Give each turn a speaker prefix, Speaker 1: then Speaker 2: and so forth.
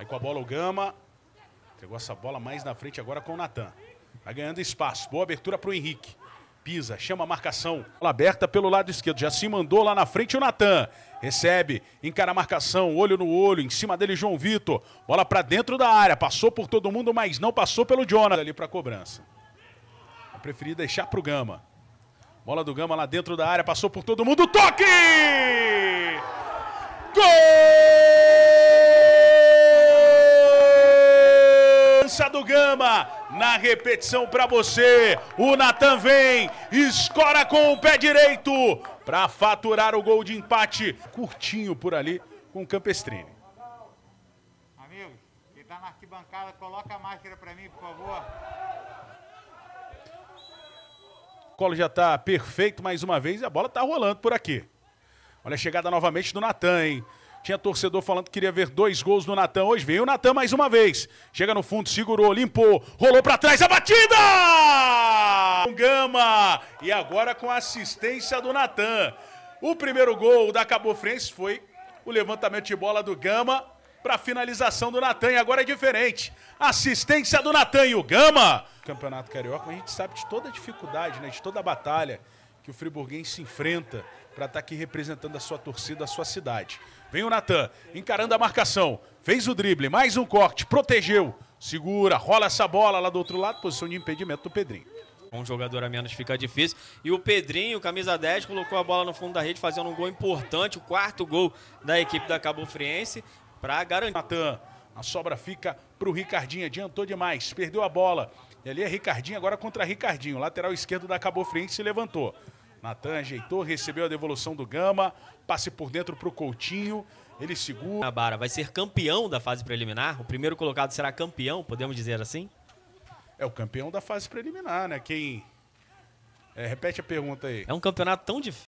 Speaker 1: com a bola o Gama. Entregou essa bola mais na frente agora com o Natan. Vai ganhando espaço. Boa abertura para o Henrique. Pisa, chama a marcação. Bola aberta pelo lado esquerdo. Já se mandou lá na frente o Natan. Recebe, encara a marcação, olho no olho. Em cima dele João Vitor. Bola para dentro da área. Passou por todo mundo, mas não passou pelo Jonathan ali para a cobrança. Eu preferi deixar para o Gama. Bola do Gama lá dentro da área. Passou por todo mundo. Toque! Gol! Do Gama, na repetição para você, o Natan vem, escora com o pé direito para faturar o gol de empate, curtinho por ali com o Campestrini.
Speaker 2: Amigos, quem tá na arquibancada, coloca a máscara para mim, por favor.
Speaker 1: O colo já tá perfeito mais uma vez e a bola tá rolando por aqui. Olha a chegada novamente do Natan, hein? Tinha torcedor falando que queria ver 2 gols do Natan. Hoje veio o Natan mais uma vez. Chega no fundo, segurou, limpou, rolou pra trás, a batida! Gama! E agora com a assistência do Natan. O primeiro gol da Cabo Friense foi o levantamento de bola do Gama para finalização do Natan. E agora é diferente. Assistência do Natan e o Gama. Campeonato Carioca, a gente sabe de toda a dificuldade, né? De toda a batalha que o friburguense enfrenta para estar aqui representando a sua torcida, a sua cidade. Vem o Natan, encarando a marcação, fez o drible, mais um corte, protegeu, segura, rola essa bola lá do outro lado, posição de impedimento do Pedrinho.
Speaker 3: Um jogador a menos fica difícil. E o Pedrinho, camisa 10, colocou a bola no fundo da rede, fazendo um gol importante, o 4º gol da equipe da Cabo Friense, para garantir.
Speaker 1: Natan, a sobra fica para o Ricardinho, adiantou demais, perdeu a bola. E ali é Ricardinho, agora contra Ricardinho, lateral esquerdo da Cabo Friense se levantou. Natan ajeitou, recebeu a devolução do Gama, passe por dentro para o Coutinho, ele segura.
Speaker 3: Guanabara vai ser campeão da fase preliminar, o primeiro colocado será campeão, podemos dizer assim?
Speaker 1: É o campeão da fase preliminar, né? Quem... repete a pergunta aí.
Speaker 3: É um campeonato tão difícil.